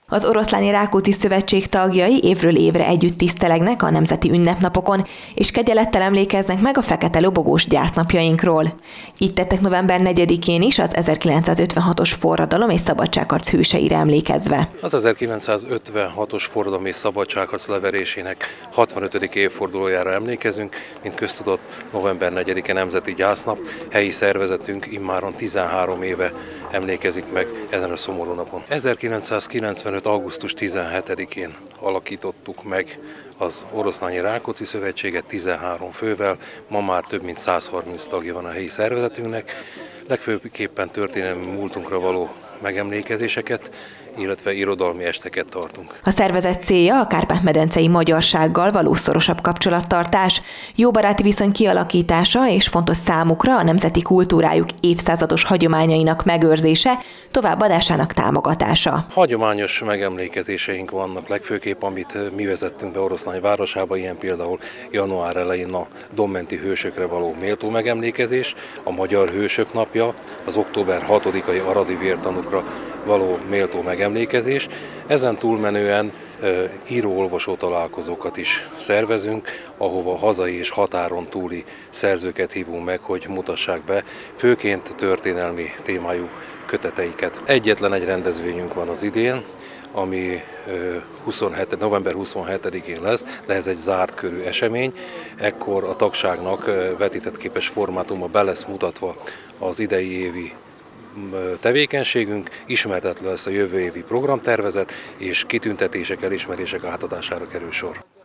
Az Oroszláni Rákóczi Szövetség tagjai évről évre együtt tisztelegnek a nemzeti ünnepnapokon, és kegyelettel emlékeznek meg a fekete lobogós gyásznapjainkról. Így tettek november 4-én is az 1956-os forradalom és szabadságharc hőseire emlékezve. Az 1956-os forradalom és szabadságharc leverésének 65. évfordulójára emlékezünk, mint köztudott november 4-e nemzeti gyásznap. Helyi szervezetünk immáron 13 éve emlékezik meg ezen a szomorú napon. 1995. augusztus 17-én alakítottuk meg az Oroszlányi Rákóczi Szövetséget 13 fővel, ma már több mint 130 tagja van a helyi szervezetünknek. Legfőképpen történelmi múltunkra való megemlékezéseket, illetve irodalmi esteket tartunk. A szervezet célja a kárpát-medencei magyarsággal való szorosabb kapcsolattartás, jó baráti viszony kialakítása és fontos számukra a nemzeti kultúrájuk évszázados hagyományainak megőrzése, továbbadásának támogatása. Hagyományos megemlékezéseink vannak legfőképp, amit mi vezettünk be Oroszlány városába, ilyen például január elején a dombenti hősökre való méltó megemlékezés, a Magyar Hősök Napja, az október 6-ai aradi vértanúkra való méltó megemlékezés. Ezen túlmenően író-olvasó találkozókat is szervezünk, ahova hazai és határon túli szerzőket hívunk meg, hogy mutassák be főként történelmi témájú köteteiket. Egyetlen egy rendezvényünk van az idén, ami november 27-én lesz, de ez egy zárt körű esemény. Ekkor a tagságnak vetített képes formátumba be lesz mutatva az idei évi tevékenységünk, ismertetve lesz a jövő évi programtervezet, és kitüntetések, elismerések átadására kerül sor.